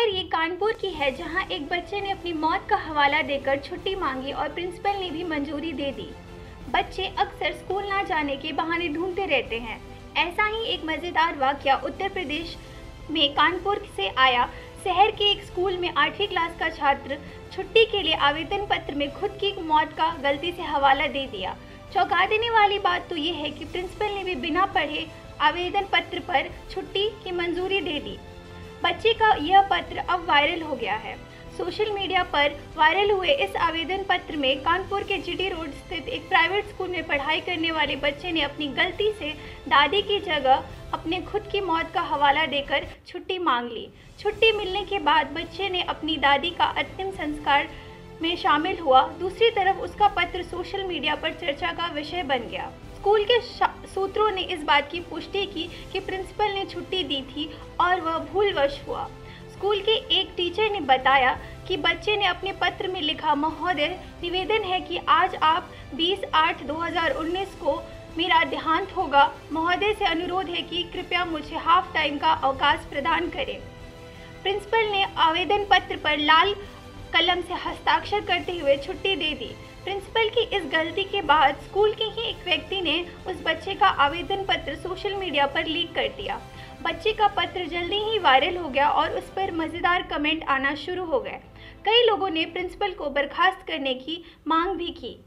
खबर ये कानपुर की है, जहां एक बच्चे ने अपनी मौत का हवाला देकर छुट्टी मांगी और प्रिंसिपल ने भी मंजूरी दे दी। बच्चे अक्सर स्कूल ना जाने के बहाने ढूंढते रहते हैं। ऐसा ही एक मजेदार वाकया उत्तर प्रदेश में कानपुर से आया। शहर के एक स्कूल में 8वीं क्लास का छात्र छुट्टी के लिए आवेदन पत्र में खुद की मौत का गलती से हवाला दे दिया। चौंका देने वाली बात तो ये है कि प्रिंसिपल ने भी बिना पढ़े आवेदन पत्र पर छुट्टी की मंजूरी दे दी। बच्चे का यह पत्र अब वायरल हो गया है। सोशल मीडिया पर वायरल हुए इस आवेदन पत्र में कानपुर के जीटी रोड स्थित एक प्राइवेट स्कूल में पढ़ाई करने वाले बच्चे ने अपनी गलती से दादी की जगह अपने खुद की मौत का हवाला देकर छुट्टी मांग ली। छुट्टी मिलने के बाद बच्चे ने अपनी दादी का अंतिम संस्कार में शामिल हुआ। दूसरी तरफ उसका पत्र सोशल मीडिया पर चर्चा का विषय बन गया। स्कूल के सूत्रों ने इस बात की पुष्टि की कि प्रिंसिपल ने छुट्टी दी थी और वह भूलवश हुआ। स्कूल के एक टीचर ने बताया कि बच्चे ने अपने पत्र में लिखा, महोदय, निवेदन है कि आज आप 20/8/2019 को मेरा देहांत होगा। महोदय से अनुरोध है कि कृपया मुझे हाफ टाइम का अवकाश प्रदान करें। प्रिंसिपल ने आवेदन पत्र पर लाल कलम से हस्ताक्षर करते हुए छुट्टी दे दी। प्रिंसिपल की इस गलती के बाद स्कूल के ही एक व्यक्ति ने उस बच्चे का आवेदन पत्र सोशल मीडिया पर लीक कर दिया। बच्चे का पत्र जल्दी ही वायरल हो गया और उस पर मज़ेदार कमेंट आना शुरू हो गए। कई लोगों ने प्रिंसिपल को बर्खास्त करने की मांग भी की।